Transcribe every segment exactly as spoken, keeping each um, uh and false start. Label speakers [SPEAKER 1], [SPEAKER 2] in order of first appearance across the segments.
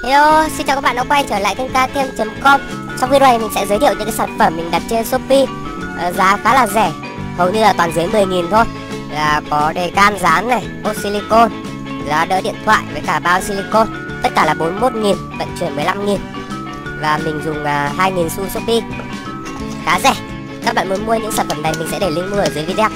[SPEAKER 1] Hello, xin chào các bạn đã quay trở lại kênh ktm chấm com. Trong video này mình sẽ giới thiệu những cái sản phẩm mình đặt trên Shopee, uh, giá khá là rẻ, hầu như là toàn dưới mười nghìn thôi. Là có đề can dán này, ốp silicon, giá đỡ điện thoại với cả bao silicon. Tất cả là bốn mươi mốt nghìn, vận chuyển mười lăm nghìn. Và mình dùng uh, hai nghìn xu Shopee, khá rẻ. Các bạn muốn mua những sản phẩm này mình sẽ để link mua ở dưới video.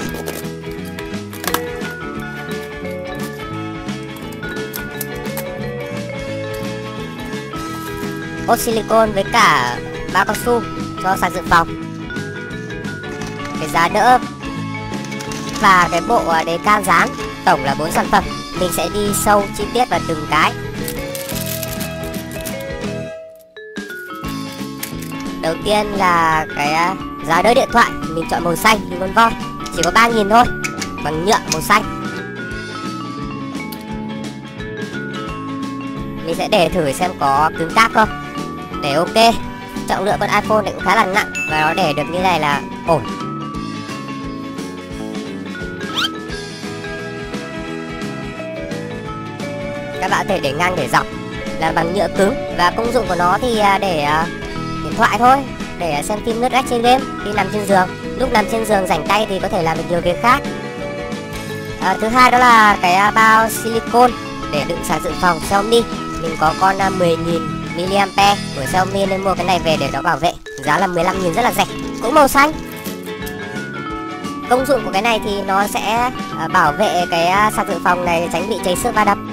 [SPEAKER 1] Ốp silicon với cả bao cao su cho sạc dự phòng, cái giá đỡ và cái bộ đề can dán. Tổng là bốn sản phẩm, mình sẽ đi sâu chi tiết vào từng cái. Đầu tiên là cái giá đỡ điện thoại, mình chọn màu xanh như con voi, chỉ có ba nghìn thôi, bằng nhựa màu xanh. Mình sẽ để thử xem có cứng cáp không. Để ok, trọng lượng con iPhone này cũng khá là nặng và nó để được như này là ổn. Các bạn có thể để ngang để dọc, là bằng nhựa cứng. Và công dụng của nó thì để điện thoại thôi, để xem phim lướt trên game khi nằm trên giường. Lúc nằm trên giường rảnh tay thì có thể làm được nhiều việc khác. à, Thứ hai đó là cái bao silicon để đựng sạc dự phòng Xiaomi. Mình có con mười nghìn mi-li-am-pe của Xiaomi nên mua cái này về để nó bảo vệ. Giá là mười lăm nghìn, rất là rẻ, cũng màu xanh. Công dụng của cái này thì nó sẽ bảo vệ cái sạc dự phòng này tránh bị cháy xước va đập.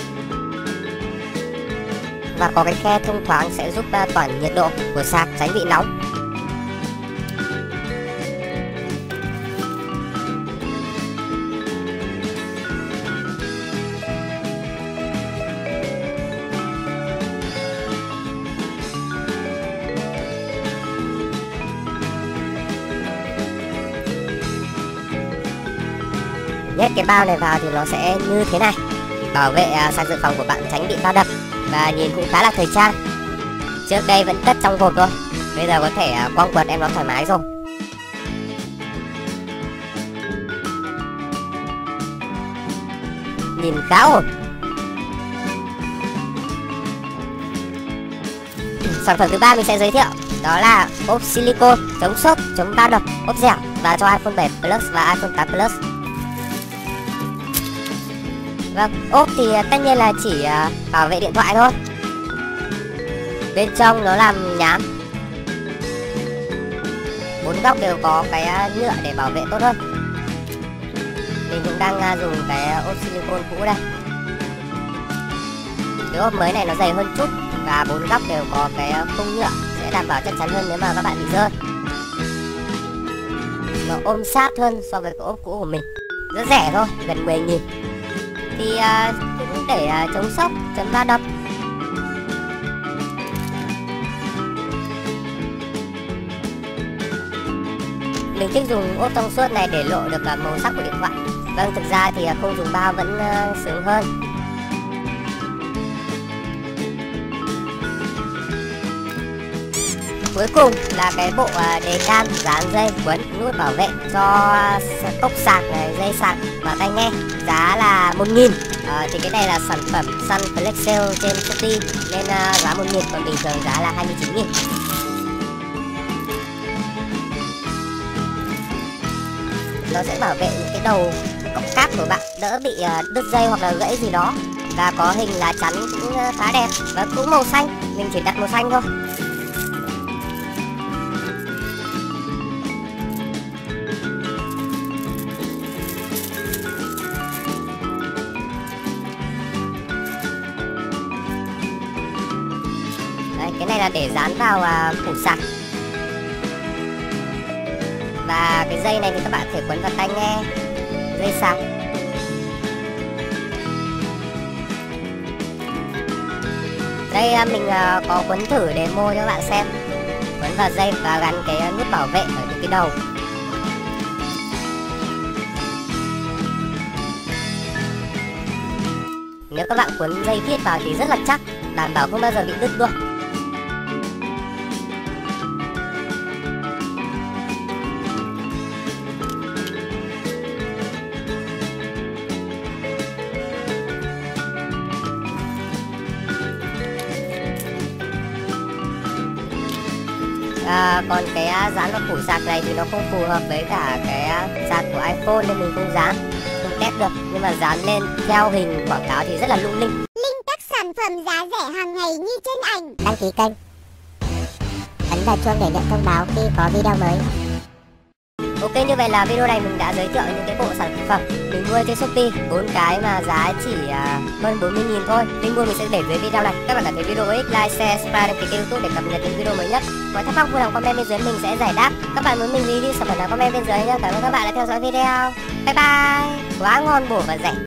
[SPEAKER 1] Và có cái khe thông thoáng sẽ giúp tỏa nhiệt độ của sạc, tránh bị nóng. Nhét cái bao này vào thì nó sẽ như thế này, bảo vệ sạc dự phòng của bạn tránh bị va đập và nhìn cũng khá là thời trang. Trước đây vẫn cất trong hộp thôi, bây giờ có thể quăng quật em nó thoải mái rồi. Nhìn khá ổn. Sản phẩm thứ ba mình sẽ giới thiệu đó là ốp silicon chống xốp, chống va đập, ốp dẻo và cho iPhone bảy Plus và iPhone tám Plus. Vâng, ốp thì tất nhiên là chỉ uh, bảo vệ điện thoại thôi. Bên trong nó làm nhám, bốn góc đều có cái uh, nhựa để bảo vệ tốt hơn. Mình cũng đang uh, dùng cái ốp silicon cũ đây. Cái ốp mới này nó dày hơn chút và bốn góc đều có cái uh, khung nhựa sẽ đảm bảo chắc chắn hơn nếu mà các bạn bị rơi. Nó ôm sát hơn so với cái ốp cũ của mình. Rất rẻ thôi, gần mười nghìn. Thì uh, cũng để uh, chống sốc, chống va đập. Mình thích dùng ốp trong suốt này để lộ được uh, màu sắc của điện thoại. Vâng, thực ra thì uh, không dùng bao vẫn uh, sướng hơn. Cuối cùng là cái bộ uh, đề can dán dây quấn nút bảo vệ cho uh, cốc sạc này, dây sạc và tai nghe. Giá là một nghìn. À, thì cái này là sản phẩm Sun Flex Sale trên Shopee nên uh, giá một nghìn, còn bình thường giá là hai mươi chín nghìn. Nó sẽ bảo vệ những cái đầu cọc cáp của bạn đỡ bị uh, đứt dây hoặc là gãy gì đó. Và có hình lá chắn cũng uh, khá đẹp và cũng màu xanh, mình chỉ đặt màu xanh thôi. Đấy, cái này là để dán vào uh, phủ sạc. Và cái dây này thì các bạn có thể quấn vào tai nghe, dây sạc. Đây uh, mình uh, có quấn thử demo cho các bạn xem. Quấn vào dây và gắn cái nút bảo vệ ở những cái đầu. Nếu các bạn quấn dây thiết vào thì rất là chắc, đảm bảo không bao giờ bị đứt luôn. À, còn cái uh, dán vào củ sạc này thì nó không phù hợp với cả cái uh, sạc của iPhone nên mình không dán, không test được. Nhưng mà dán lên theo hình quảng cáo thì rất là lung linh.
[SPEAKER 2] Link các sản phẩm giá rẻ hàng ngày như trên ảnh.
[SPEAKER 3] Đăng ký kênh, ấn vào chuông để nhận thông báo khi có video mới.
[SPEAKER 1] Ok, như vậy là video này mình đã giới thiệu những cái bộ sản phẩm mình mua trên Shopee, bốn cái mà giá chỉ uh, hơn bốn mươi nghìn thôi. Link mua mình sẽ để dưới video này. Các bạn cảm thấy video ích, like, share, subscribe đăng ký kênh YouTube để cập nhật những video mới nhất. Có thắc mắc vui lòng comment bên dưới mình sẽ giải đáp. Các bạn muốn mình review sản phẩm nào comment bên dưới nhé. Cảm ơn các bạn đã theo dõi video. Bye bye. Quá ngon, bổ và rẻ.